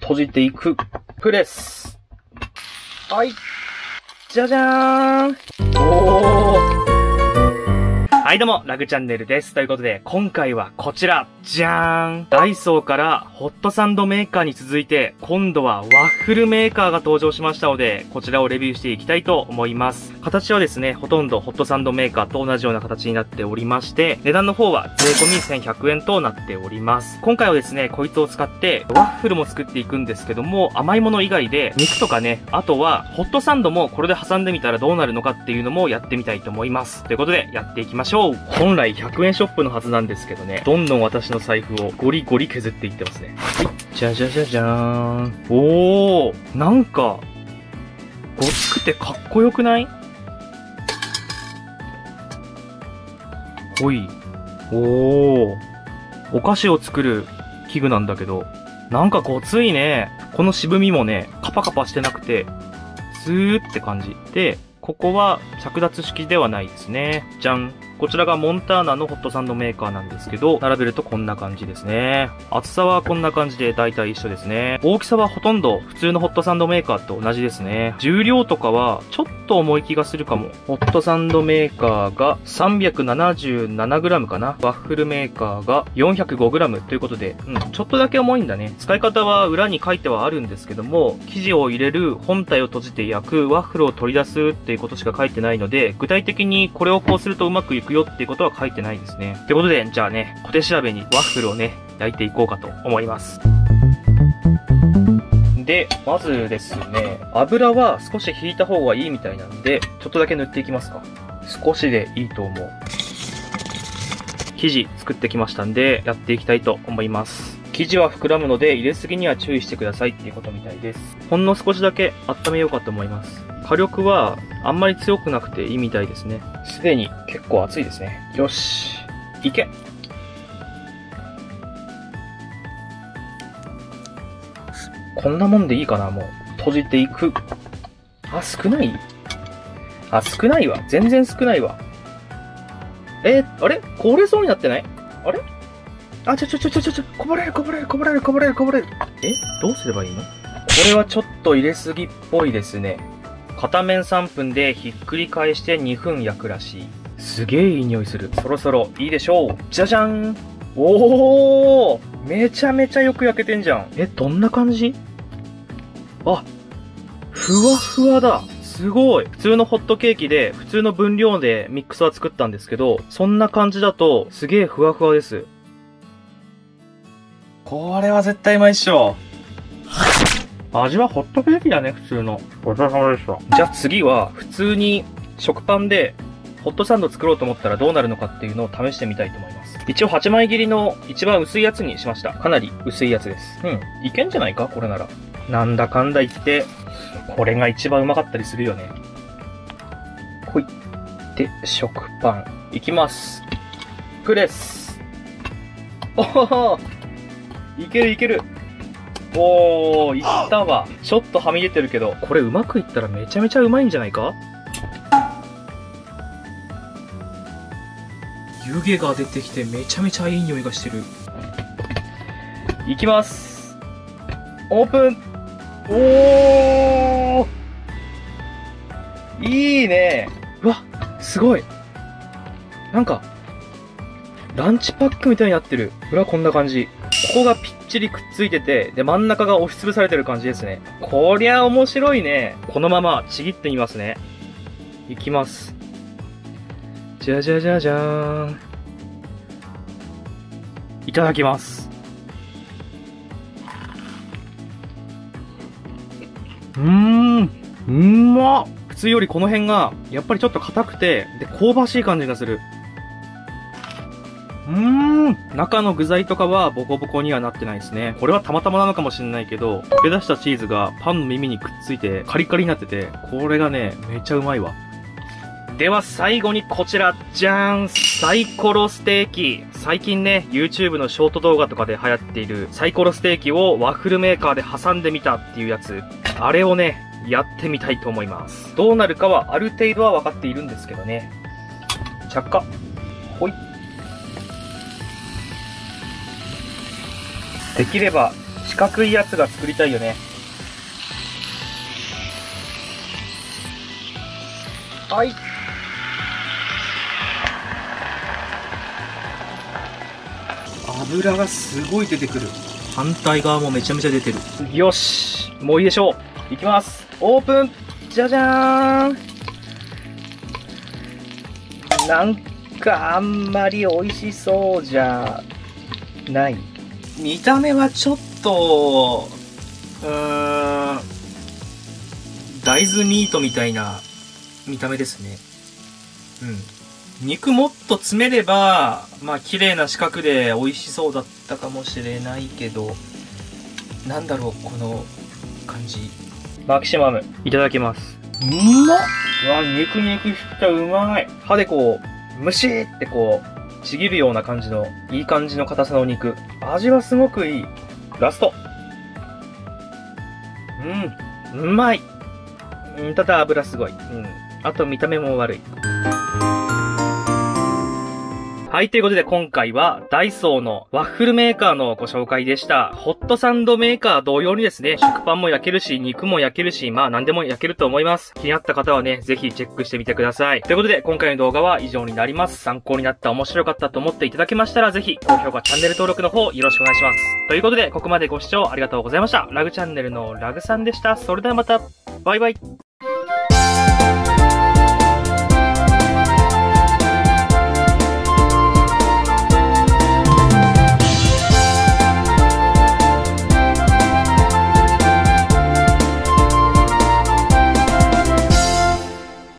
閉じていく。プレス。はい。じゃじゃーん。はいどうも、ラグチャンネルです。ということで、今回はこちら、じゃーん。ダイソーからホットサンドメーカーに続いて、今度はワッフルメーカーが登場しましたので、こちらをレビューしていきたいと思います。形はですね、ほとんどホットサンドメーカーと同じような形になっておりまして、値段の方は税込み1100円となっております。今回はですね、こいつを使って、ワッフルも作っていくんですけども、甘いもの以外で、肉とかね、あとは、ホットサンドもこれで挟んでみたらどうなるのかっていうのもやってみたいと思います。ということで、やっていきましょう。本来100円ショップのはずなんですけどね、どんどん私の財布をゴリゴリ削っていってますね。はい。じゃじゃじゃじゃーん。おー、なんか、ごつくてかっこよくない？ほい。おー。お菓子を作る器具なんだけど、なんかごついね。この渋みもね、カパカパしてなくて、スーって感じ。で、ここは着脱式ではないですね。じゃん。こちらがモンターナのホットサンドメーカーなんですけど、並べるとこんな感じですね。厚さはこんな感じで大体一緒ですね。大きさはほとんど普通のホットサンドメーカーと同じですね。重量とかはちょっと重い気がするかも。ホットサンドメーカーが 377g かな。ワッフルメーカーが 405g ということで、ちょっとだけ重いんだね。使い方は裏に書いてはあるんですけども、生地を入れる、本体を閉じて焼く、ワッフルを取り出すっていうことしか書いてないので、具体的にこれをこうするとうまくいくよっていうことは書いてないですね。ということで、じゃあね、小手調べにワッフルをね、焼いていこうかと思います。で、まずですね、油は少し引いた方がいいみたいなんで、ちょっとだけ塗っていきますか。少しでいいと思う。生地作ってきましたんで、やっていきたいと思います。生地は膨らむので、入れすぎには注意してくださいっていうことみたいです。ほんの少しだけ温めようかと思います。火力はあんまり強くなくていいみたいですね。すでに結構熱いですね。よし。いけ。こんなもんでいいかな、もう。閉じていく。あ、少ない？あ、少ないわ。全然少ないわ。あれ？こぼれそうになってない？あれ？あ、こぼれる。どうすればいいの？これはちょっと入れすぎっぽいですね。片面3分でひっくり返して2分焼くらしい。すげえいい匂いする。そろそろいいでしょう。じゃじゃん。おー！めちゃめちゃよく焼けてんじゃん。どんな感じ？あ、ふわふわだ。すごい。普通のホットケーキで、普通の分量でミックスは作ったんですけど、そんな感じだと、すげえふわふわです。これは絶対うまいっしょ。味はホットケーキだね、普通の。ごちそうさまでした。じゃあ次は、普通に食パンで、ホットサンド作ろうと思ったらどうなるのかっていうのを試してみたいと思います。一応8枚切りの一番薄いやつにしました。かなり薄いやつです。いけんじゃないかこれなら。なんだかんだ言って、これが一番うまかったりするよね。ほい。で、食パン。いきます。プレス。おおいける。おー、いったわ。ちょっとはみ出てるけど、これうまくいったらめちゃめちゃうまいんじゃないか？湯気が出てきてめちゃめちゃいい匂いがしてる。いきます。オープン。おー！いいね。うわ、すごい。なんか、ランチパックみたいになってる。こんな感じ。ここがぴっちりくっついてて、で、真ん中が押しつぶされてる感じですね。こりゃ面白いね。このままちぎってみますね。いきます。じゃじゃじゃじゃーん。いただきます。うまっ。普通よりこの辺が、やっぱりちょっと硬くて、で、香ばしい感じがする。中の具材とかはボコボコにはなってないですね。これはたまたまなのかもしれないけど、溶け出したチーズがパンの耳にくっついてカリカリになってて、これがね、めっちゃうまいわ。では最後にこちら、じゃーん！サイコロステーキ。最近ね、YouTube のショート動画とかで流行っているサイコロステーキをワッフルメーカーで挟んでみたっていうやつ。あれをね、やってみたいと思います。どうなるかはある程度は分かっているんですけどね。着火。ほい。できればし角いやつが作りたいよね。はい。油がすごい出てくる。反対側もめちゃめちゃ出てる。よし、もういいでしょう。いきます。オープン。じゃじゃーん。なんかあんまり美味しそうじゃない。見た目はちょっと、大豆ミートみたいな見た目ですね。肉もっと詰めれば、まあ綺麗な四角で美味しそうだったかもしれないけど、なんだろう、この感じ。マキシマム、いただきます。うまっ！うわ、肉肉してうまい。歯でこう、むしーってこう、ちぎるような感じの、いい感じの硬さの肉。味はすごくいい。ラスト。うまい。ただ油すごい。あと見た目も悪い。はい、ということで今回はダイソーのワッフルメーカーのご紹介でした。ホットサンドメーカー同様にですね、食パンも焼けるし、肉も焼けるし、まあ何でも焼けると思います。気になった方はね、ぜひチェックしてみてください。ということで今回の動画は以上になります。参考になった、面白かったと思っていただけましたら、ぜひ高評価、チャンネル登録の方よろしくお願いします。ということで、ここまでご視聴ありがとうございました。ラグチャンネルのラグさんでした。それではまた、バイバイ。